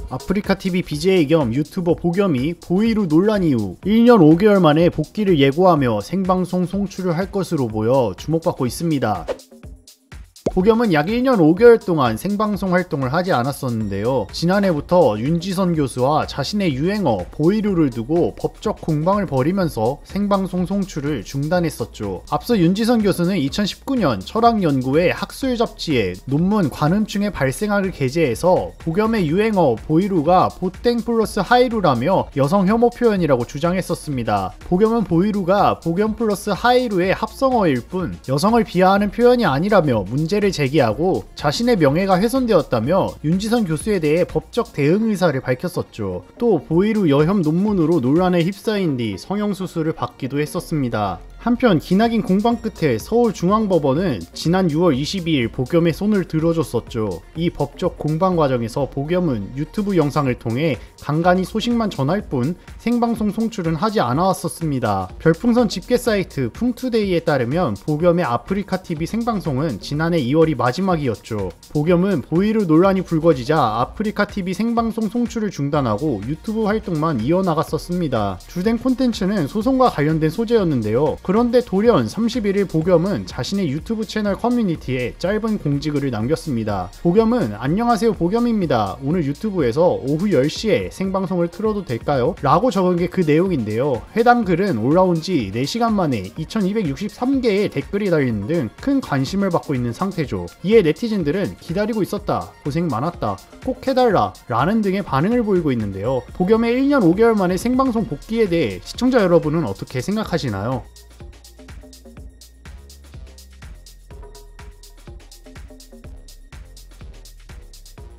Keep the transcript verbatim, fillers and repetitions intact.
아프리카티비 비제이 겸 유튜버 보겸이 보이루 논란 이후 일 년 오 개월 만에 복귀를 예고하며 생방송 송출을 할 것으로 보여 주목받고 있습니다. 보겸은 약 일 년 오 개월 동안 생방송 활동을 하지 않았었는데요. 지난해부터 윤지선 교수와 자신의 유행어 보이루를 두고 법적 공방을 벌이면서 생방송 송출을 중단했었죠. 앞서 윤지선 교수는 이천십구 년 철학연구회 학술 잡지에 논문 관음증의 발생학을 게재해서 보겸의 유행어 보이루가 보땡 플러스 하이루라며 여성 혐오 표현이라고 주장했었습니다. 보겸은 보이루가 보겸 플러스 하이루의 합성어일 뿐 여성을 비하하는 표현이 아니라며 문제를 제기하고 자신의 명예가 훼손되었다며 윤지선 교수에 대해 법적 대응 의사를 밝혔었죠. 또 보이루 여혐 논문으로 논란에 휩싸인 뒤 성형수술을 받기도 했었습니다. 한편 기나긴 공방 끝에 서울중앙법원은 지난 유월 이십이일 보겸의 손을 들어줬었죠. 이 법적 공방 과정에서 보겸은 유튜브 영상을 통해 간간히 소식만 전할 뿐 생방송 송출은 하지 않아왔었습니다. 별풍선 집계 사이트 풍투데이에 따르면 보겸의 아프리카티비 생방송은 지난해 이월이 마지막이었죠. 보겸은 보이루 논란이 불거지자 아프리카티비 생방송 송출을 중단하고 유튜브 활동만 이어나갔었습니다. 주된 콘텐츠는 소송과 관련된 소재였는데요. 그런데 돌연 삼십일일 보겸은 자신의 유튜브 채널 커뮤니티에 짧은 공지글을 남겼습니다. 보겸은 안녕하세요 보겸입니다. 오늘 유튜브에서 오후 열 시에 생방송을 틀어도 될까요? 라고 적은 게 그 내용인데요. 해당 글은 올라온 지 네 시간 만에 이천이백육십삼 개의 댓글이 달리는 등 큰 관심을 받고 있는 상태죠. 이에 네티즌들은 기다리고 있었다, 고생 많았다, 꼭 해달라 라는 등의 반응을 보이고 있는데요. 보겸의 일 년 오 개월 만에 생방송 복귀에 대해 시청자 여러분은 어떻게 생각하시나요?